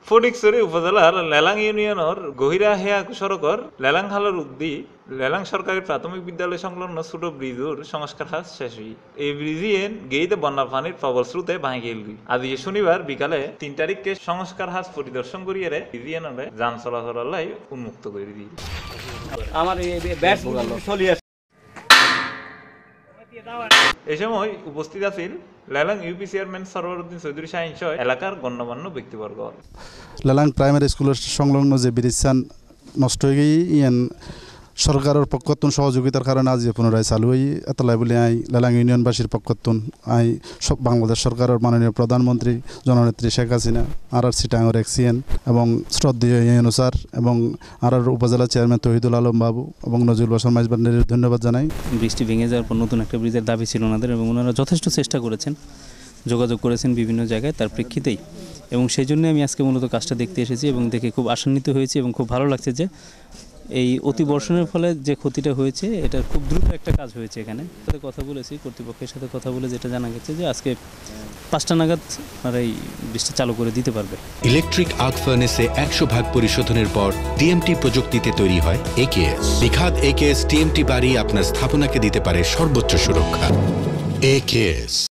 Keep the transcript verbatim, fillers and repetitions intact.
ফটিকছড়ি উপজেলার লেলাং ইউনিয়নের গহিরাহেয়া সড়কের লেলাং খালের উদ্দি লেলাং সরকারি প্রাথমিক বিদ্যালয় সংলগ্ন ছোট ব্রিজের সংস্কার কাজ শেষ হই এই ব্রিজেন গেইতে বন্যা পানির প্রবল স্রোতে ভাঙি গেল আজ শনিবার বিকালে তিন তারিখকে সংস্কার হাজ পরিদর্শন করিয়ে ব্রিজিয়ানরে যান চলাচলের লাই উন্মুক্ত করে দিয়ে আমার এই সময় উপস্থিত আছেন লেলাং ইউপি চেয়ারম্যান সরওয়ারউদ্দিন চৌধুরী শাহিন সহ এলাকার গণ্যমান্য ব্যক্তিবর্গ। লেলাং প্রাইমারি স্কুলের সংলগ্ন যে ব্রিজখান নষ্ট হয়ে গিয়ে ইয়ান সরকারের পক্ষতুন সহযোগিতার কারণে আজ পুনরায় চালু হই এতলাই বলে আই লেলাং ইউনিয়নবাসীর পক্ষতুন আই সব বাংলাদেশ সরকারের মাননীয় প্রধানমন্ত্রী জননেত্রী শেখ হাসিনা আর আর সিটাঙ্গর এক্সিএন এবং শ্রদ্ধেয় ইউনো স্যার এবং আর আর উপজেলা চেয়ারম্যান তহিদুল আলম বাবু এবং নজরুল বাসন মাইজবান্ডের ধন্যবাদ জানাই। বৃষ্টি ভেঙে যাওয়ার পর নতুন একটা ব্রিজের দাবি ছিল ওনাদের এবং ওনারা যথেষ্ট চেষ্টা করেছেন, যোগাযোগ করেছেন বিভিন্ন জায়গায়, তার প্রেক্ষিতেই এবং সেই জন্য আমি আজকে মূলত কাজটা দেখতে এসেছি এবং দেখে খুব আশান্বিত হয়েছি এবং খুব ভালো লাগছে যে এই অতি বর্ষণের ফলে যে ক্ষতিটা হয়েছে এটা খুব দ্রুত একটা কাজ হয়েছে। এখানে সাথে কথা বলেছি, কর্তৃপক্ষের সাথে কথা বলে যেটা জানা গেছে যে আজকে পাঁচটা নাগাদ আর এই বৃষ্টি চালু করে দিতে পারবে। ইলেকট্রিক আর্ক ফার্নেসে একশো ভাগ পরিশোধনের পর টিএমটি প্রযুক্তিতে তৈরি হয় একেএস। বিখাত একেএস টিএমটি বাড়ি আপনার স্থাপনাকে দিতে পারে সর্বোচ্চ সুরক্ষা। একেএস।